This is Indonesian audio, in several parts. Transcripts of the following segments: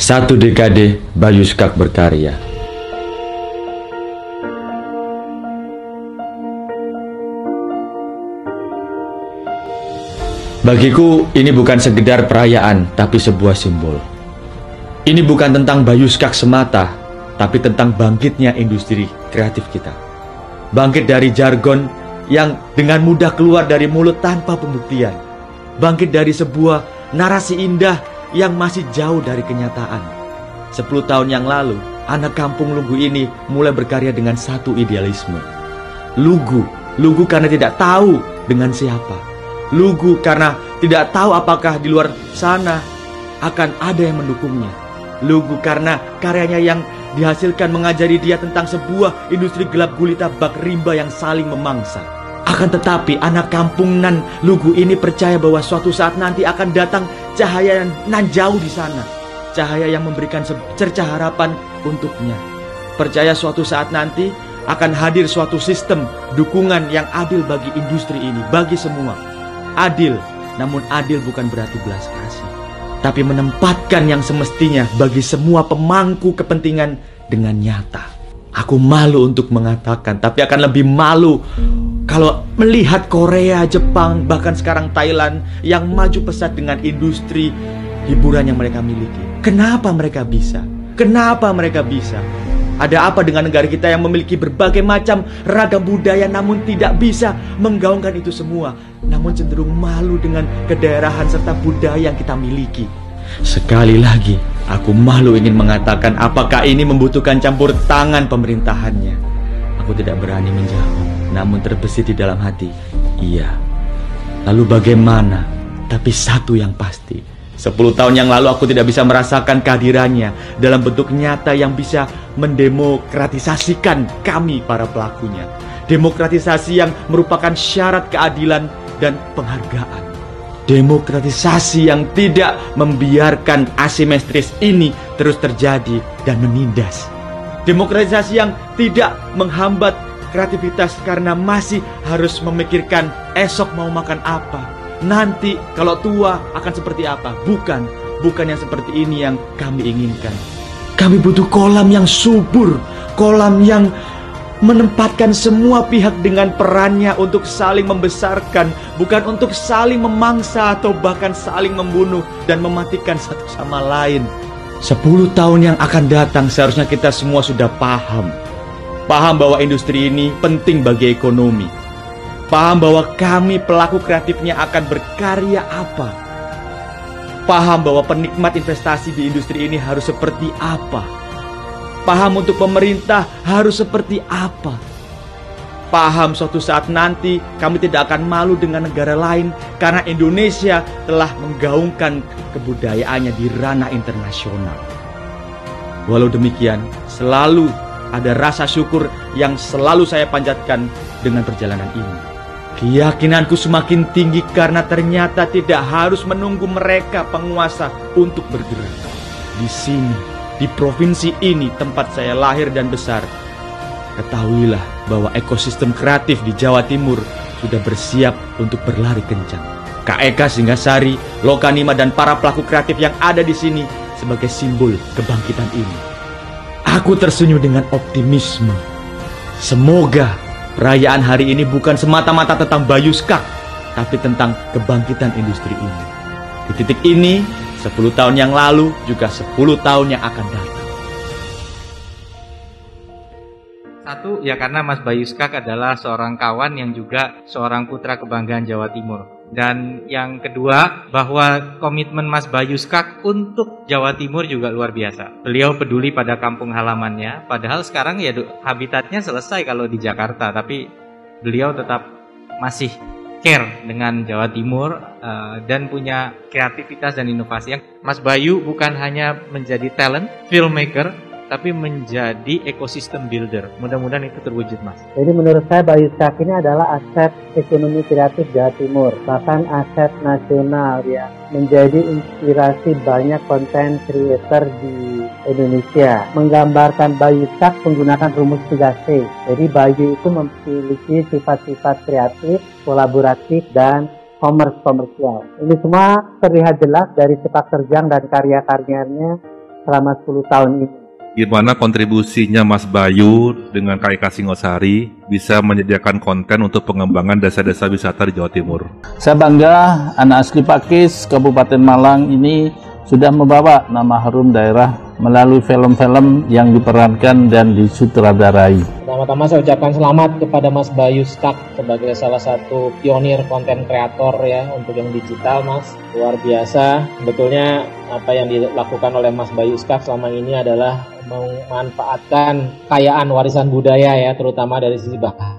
Satu dekade Bayu Skak berkarya. Bagiku ini bukan sekedar perayaan, tapi sebuah simbol. Ini bukan tentang Bayu Skak semata, tapi tentang bangkitnya industri kreatif kita. Bangkit dari jargon yang dengan mudah keluar dari mulut tanpa pembuktian. Bangkit dari sebuah narasi indah yang masih jauh dari kenyataan. 10 tahun yang lalu, anak kampung Lugu ini mulai berkarya dengan satu idealisme. Lugu karena tidak tahu dengan siapa. Lugu karena tidak tahu apakah di luar sana akan ada yang mendukungnya. Lugu karena karyanya yang dihasilkan mengajari dia tentang sebuah industri gelap gulita bak rimba yang saling memangsa. Akan tetapi anak kampung nan Lugu ini percaya bahwa suatu saat nanti akan datang cahaya nan jauh di sana. Cahaya yang memberikan secercah harapan untuknya. Percaya suatu saat nanti akan hadir suatu sistem dukungan yang adil bagi industri ini, bagi semua. Adil, namun adil bukan berarti belas kasih, tapi menempatkan yang semestinya bagi semua pemangku kepentingan dengan nyata. Aku malu untuk mengatakan, tapi akan lebih malu kalau melihat Korea, Jepang, bahkan sekarang Thailand yang maju pesat dengan industri hiburan yang mereka miliki. Kenapa mereka bisa? Kenapa mereka bisa? Ada apa dengan negara kita yang memiliki berbagai macam ragam budaya namun tidak bisa menggaungkan itu semua, namun cenderung malu dengan kedaerahan serta budaya yang kita miliki? Sekali lagi, aku malu ingin mengatakan apakah ini membutuhkan campur tangan pemerintahannya. Aku tidak berani menjawab, namun terbesit di dalam hati, iya. Lalu bagaimana? Tapi satu yang pasti, 10 tahun yang lalu aku tidak bisa merasakan kehadirannya dalam bentuk nyata yang bisa mendemokratisasikan kami para pelakunya. Demokratisasi yang merupakan syarat keadilan dan penghargaan. Demokratisasi yang tidak membiarkan asimetris ini terus terjadi dan menindas. Demokratisasi yang tidak menghambat kreativitas karena masih harus memikirkan esok mau makan apa, nanti kalau tua akan seperti apa. Bukan yang seperti ini yang kami inginkan. Kami butuh kolam yang subur, kolam yang menempatkan semua pihak dengan perannya untuk saling membesarkan, bukan untuk saling memangsa atau bahkan saling membunuh dan mematikan satu sama lain. 10 tahun yang akan datang seharusnya kita semua sudah paham bahwa industri ini penting bagi ekonomi. Paham bahwa kami pelaku kreatifnya akan berkarya apa. Paham bahwa penikmat investasi di industri ini harus seperti apa. Paham untuk pemerintah harus seperti apa. Paham suatu saat nanti kami tidak akan malu dengan negara lain karena Indonesia telah menggaungkan kebudayaannya di ranah internasional. Walau demikian, selalu ada rasa syukur yang selalu saya panjatkan dengan perjalanan ini. Keyakinanku semakin tinggi karena ternyata tidak harus menunggu mereka penguasa untuk bergerak. Di sini, di provinsi ini tempat saya lahir dan besar, ketahuilah bahwa ekosistem kreatif di Jawa Timur sudah bersiap untuk berlari kencang. Kak Eka Singgasari, Lokanima dan para pelaku kreatif yang ada di sini sebagai simbol kebangkitan ini. Aku tersenyum dengan optimisme. Semoga perayaan hari ini bukan semata-mata tentang Bayu Skak, tapi tentang kebangkitan industri ini. Di titik ini, 10 tahun yang lalu juga 10 tahun yang akan datang. Satu, ya karena Mas Bayu Skak adalah seorang kawan yang juga seorang putra kebanggaan Jawa Timur. Dan yang kedua, bahwa komitmen Mas Bayu Skak untuk Jawa Timur juga luar biasa. Beliau peduli pada kampung halamannya, padahal sekarang ya habitatnya selesai kalau di Jakarta, tapi beliau tetap masih care dengan Jawa Timur dan punya kreativitas dan inovasi. Mas Bayu bukan hanya menjadi talent, filmmaker, tapi menjadi ekosistem builder. Mudah-mudahan itu terwujud, Mas. Jadi menurut saya Bayu Skak ini adalah aset ekonomi kreatif Jawa Timur, bahkan aset nasional ya, menjadi inspirasi banyak konten creator di Indonesia. Menggambarkan Bayu Skak menggunakan rumus 3C. Jadi Bayu itu memiliki sifat-sifat kreatif, kolaboratif, dan komersial. Ini semua terlihat jelas dari sepak terjang dan karya-karyanya selama 10 tahun ini. Gimana kontribusinya Mas Bayu dengan KIK Singosari bisa menyediakan konten untuk pengembangan desa-desa wisata di Jawa Timur? Saya bangga anak asli Pakis, Kabupaten Malang ini sudah membawa nama harum daerah melalui film-film yang diperankan dan disutradarai. Pertama-tama saya ucapkan selamat kepada Mas Bayu Skak sebagai salah satu pionir konten kreator ya untuk yang digital, Mas. Luar biasa. Sebetulnya apa yang dilakukan oleh Mas Bayu Skak selama ini adalah memanfaatkan kekayaan warisan budaya ya, terutama dari sisi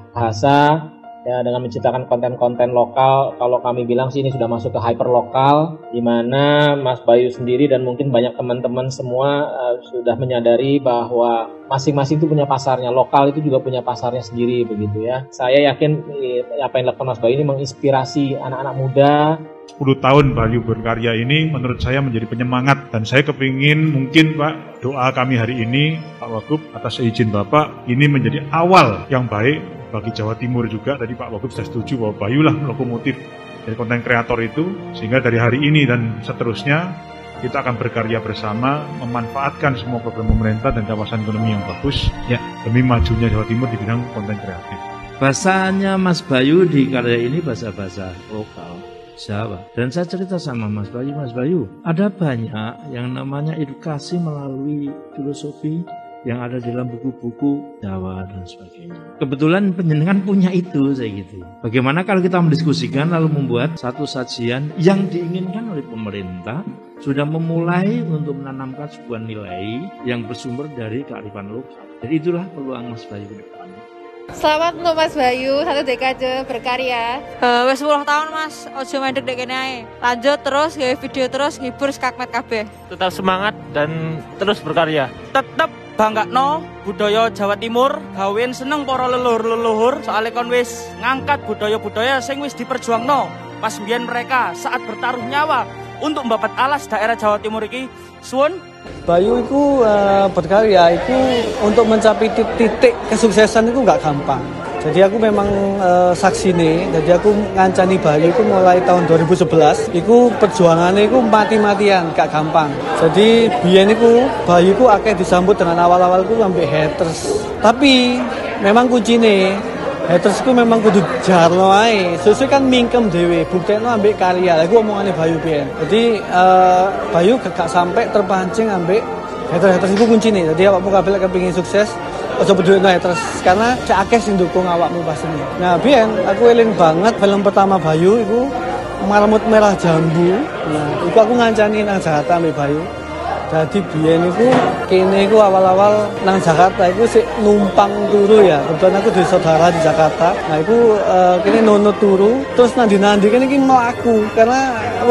bahasa ya, dengan menciptakan konten-konten lokal. Kalau kami bilang sih ini sudah masuk ke hyper lokal, di mana Mas Bayu sendiri dan mungkin banyak teman-teman semua sudah menyadari bahwa masing-masing itu punya pasarnya, lokal itu juga punya pasarnya sendiri begitu ya. Saya yakin apa yang dilakukan Mas Bayu ini menginspirasi anak-anak muda. 10 tahun Bayu berkarya ini menurut saya menjadi penyemangat, dan saya kepingin mungkin Pak, doa kami hari ini Pak Wagub atas izin Bapak ini menjadi awal yang baik bagi Jawa Timur juga. Tadi Pak Wagub sudah setuju bahwa Bayu lah lokomotif dari konten kreator itu, sehingga dari hari ini dan seterusnya kita akan berkarya bersama memanfaatkan semua program pemerintah dan kawasan ekonomi yang bagus ya, demi majunya Jawa Timur di bidang konten kreatif. Bahasanya Mas Bayu di karya ini bahasa-bahasa lokal Jawa. Dan saya cerita sama Mas Bayu, ada banyak yang namanya edukasi melalui filosofi yang ada dalam buku-buku Jawa dan sebagainya. Kebetulan penjenengan punya itu, saya gitu. Bagaimana kalau kita mendiskusikan lalu membuat satu sajian yang diinginkan oleh pemerintah, sudah memulai untuk menanamkan sebuah nilai yang bersumber dari kearifan lokal. Jadi itulah peluang Mas Bayu ke depan. Selamat untuk Mas Bayu, 1 dekade berkarya. Wes 10 tahun Mas, ojo mandek dek kene ae. Lanjut terus, gawe video terus, ngibur skakmet kabeh. Tetap semangat dan terus berkarya. Tetap banggakno budaya Jawa Timur, gawen seneng para leluhur-leluhur, soalnya kon wis ngangkat budaya-budaya sing wis diperjuangno pas mbiyen mereka saat bertaruh nyawa untuk membabat alas daerah Jawa Timur iki. Suwun. Bayu itu berkarya itu untuk mencapai titik kesuksesan itu nggak gampang. Jadi aku memang saksi nih. Jadi aku ngancani Bayu itu mulai tahun 2011. Itu perjuangannya itu mati-matian, gak gampang. Jadi biyen itu Bayu itu akeh disambut dengan awal-awal itu sampai haters. Tapi memang kuncine haters itu memang kudu jarno ae. Sesuai kan mingkem dhewe, buktekno ambek karya. Lha iku omongane Bayu pian. Jadi Bayu gak sampai terpancing ambek haters itu kuncine. Jadi awakmu kabeh lek kepengin sukses aja peduli haters karena cek akeh sing ndukung awakmu pastinya. Nah, pian aku eling banget film pertama Bayu iku Marmut Merah Jambu. Nah, iku aku ngancani nang Jakarta ambek Bayu. Jadi biyen iku kene iku awal-awal nang Jakarta iku sik numpang turu ya. Kebetulan aku duwe saudara di Jakarta. Nah, iku kene nunut turu, terus nandi-nandi kene iki mau aku karena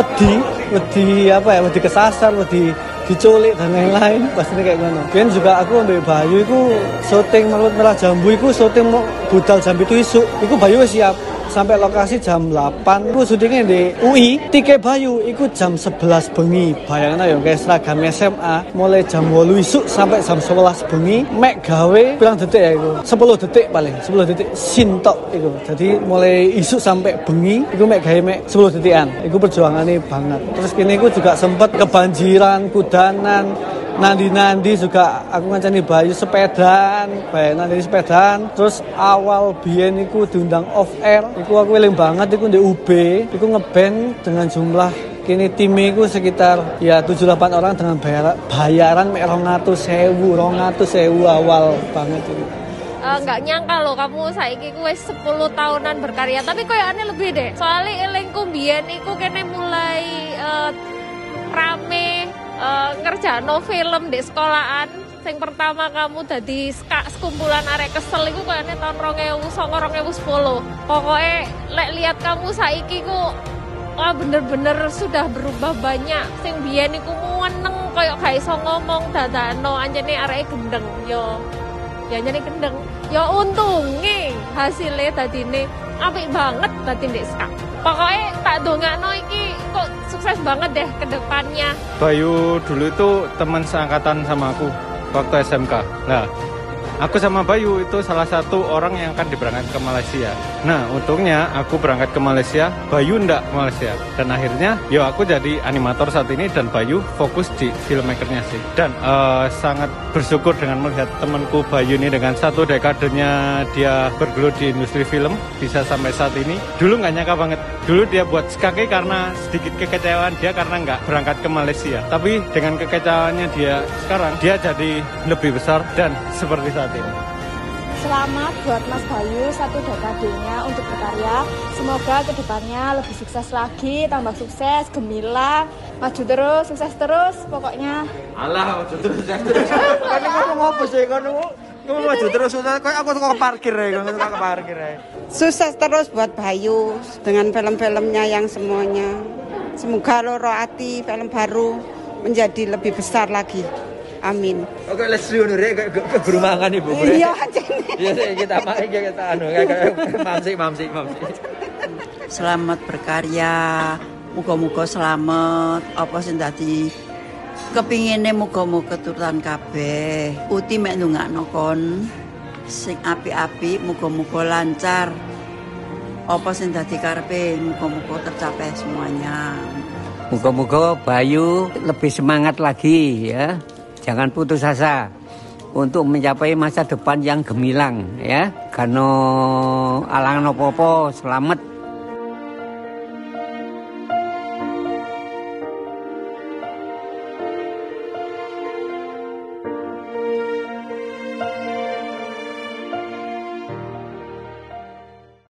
wedi apa ya, wedi kesasar, wedi diculik dan lain-lain. Pastinya kayak ngono. Biyen juga aku ambek Bayu iku syuting Marmut Merah Jambu iku syuting budal jam 7 isuk. Iku Bayu wis siap. Sampai lokasi jam 8, aku syutingnya di UI. Tiket Bayu, itu jam 11 bengi. Bayangin ya, kayak seragam SMA, mulai jam 8 isuk sampai jam 11 bengi. Mek gawe, bilang detik ya itu, 10 detik paling, 10 detik sintok itu. Jadi mulai isuk sampai bengi, itu mek gawe mek 10 detikan. Itu perjuangannya banget. Terus kini aku juga sempat kebanjiran, kudanan, nandi juga aku ngancani Bayu sepedaan, nandi sepedaan. Terus awal biyen iku diundang off air, iku aku eling banget iku di UB, iku ngeband dengan jumlah kini tim iku sekitar ya 7-8 orang dengan bayaran mek 200.000 awal banget itu. Nggak nyangka loh kamu saiki ku wis 10 tahunan berkarya, tapi koyokane lebih deh. Soalnya elingku biyen iku kene mulai rame ngerjano film di sekolahan. Sing pertama kamu dadi sekumpulan arek kesel iku kayaknya tahun 2009-2010. Pokoknya lek lihat kamu saiki ku wah bener-bener sudah berubah banyak. Sing biyen iku meneng koyo gak iso ngomong dadano anjene areke gendeng yo. Ya anjene gendeng. Ya untunge hasilnya dadine apik banget dadi ndek skak. Pokoknya tak dongakno iki kok sukses banget deh ke depannya. Bayu dulu itu teman seangkatan sama aku waktu SMK. Nah, Aku sama Bayu itu salah satu orang yang akan diberangkat ke Malaysia. Nah, untungnya aku berangkat ke Malaysia, Bayu ndak ke Malaysia. Dan akhirnya, aku jadi animator saat ini dan Bayu fokus di filmmakernya sih. Dan sangat bersyukur dengan melihat temanku Bayu ini dengan 1 dekadenya dia bergelut di industri film, bisa sampai saat ini. Dulu nggak nyangka banget. Dulu dia buat Skake karena sedikit kekecewaan dia karena nggak berangkat ke Malaysia. Tapi dengan kekecewaannya dia sekarang, dia jadi lebih besar dan seperti saat ini. Selamat buat Mas Bayu 1 dekadenya untuk berkarya. Semoga kedepannya lebih sukses lagi, tambah sukses, gemilang, maju terus, sukses terus, pokoknya. Alah, maju terus, sukses terus. Kan ngomong apa sih? Kan ngomong maju terus, sukses. Kayak aku suka parkir ya, Sukses terus buat Bayu dengan film-filmnya yang semuanya. Semoga loro ati film baru menjadi lebih besar lagi. Amin. Oke, let's do it. Kayak guru mangan Ibu. Iya, kita mamsi. Selamat berkarya. Muga-muga selamat. Apa sing dadi kepingine muga-muga turutan kabeh. Uti mek ndongakno kon sing apik-apik, muga-muga lancar. Apa sing dadi karepe muga-muga tercapai semuanya. Muga-muga Bayu lebih semangat lagi ya. Jangan putus asa untuk mencapai masa depan yang gemilang ya. Karena alangan apa-apa, selamat.